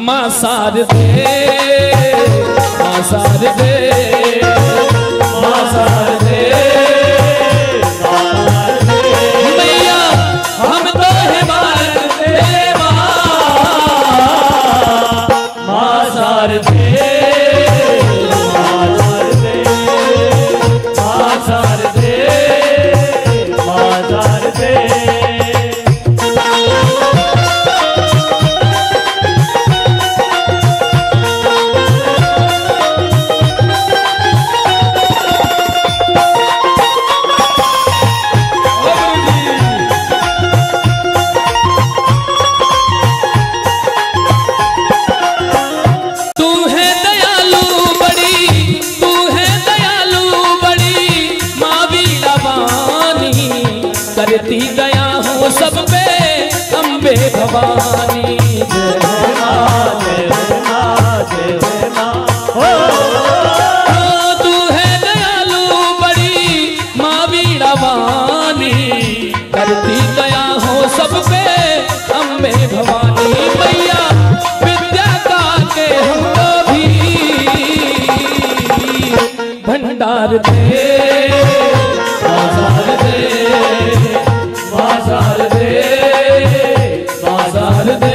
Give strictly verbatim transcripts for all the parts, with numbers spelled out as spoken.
माँ शारदे माँ शारदे माँ शारदे मैया हम तो है मारते माँ शारदे माँ शारदे माँ शारदे माँ शारदे। करती दया हो सब पे अम्बे भवानी। जय माँ जय माँ जय माँ हो तू है दयालु बड़ी माँ वीणा वाणी। करती दया हो सब पे अम्बे भवानी। मैया विद्या का के हमको भी भंडार दे बाजार दे बाजार दे बाजार दे।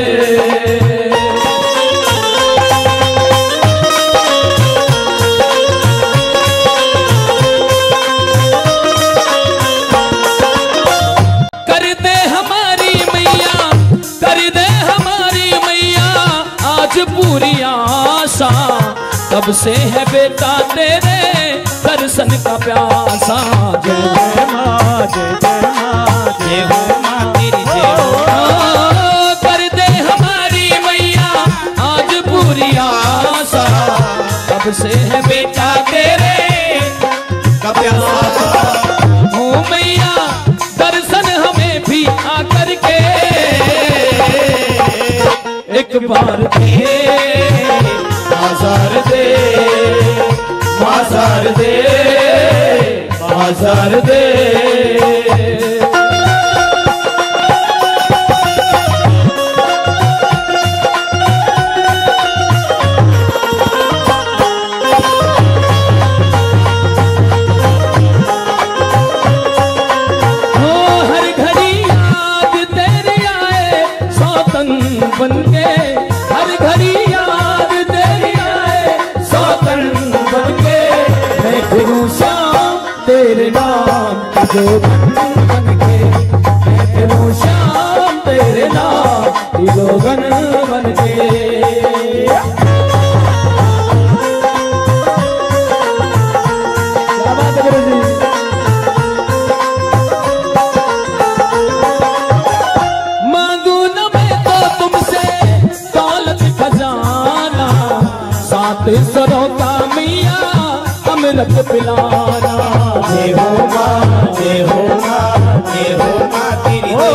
कर दे हमारी मैया कर दे हमारी मैया आज पूरी आशा। कब से है बेटा तेरे दर्शन का प्यासा। जय जय माँ जय जय माँ जय हो माँ तेरी जय हो। कर दे हमारी मैया आज पूरी आशा। कब से है बेटा तेरे का प्यासा। हो मैया दर्शन हमें भी आकर के एक बार दे बाजार दे बाजार दे बाजार दे। हो हर घड़ी याद तेरी आए सौतन बनके। हर घड़ी याद तेरी आए सौतन बनके। मैं फिरूं श्याम तेरे नाम की जोगन बनके। मैं फिरूं श्याम तेरे नाम की जोगन बनके। क्या बात है गुरु जी। मांगू न मैं तो तुमसे दौलत खजाना। सात सरों का मैया अमृत पिलाना। जय हो माँ जय हो माँ जय हो माँ तेरी जय हो।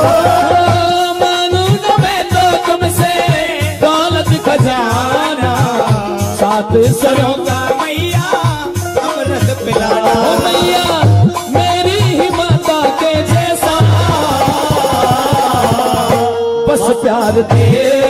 मांगू न मैं तो तुमसे दौलत खजाना। सात सरों का मैया अमृत पिलाना। ओ मैया मेरी ही माता के जैसा बस प्यार दे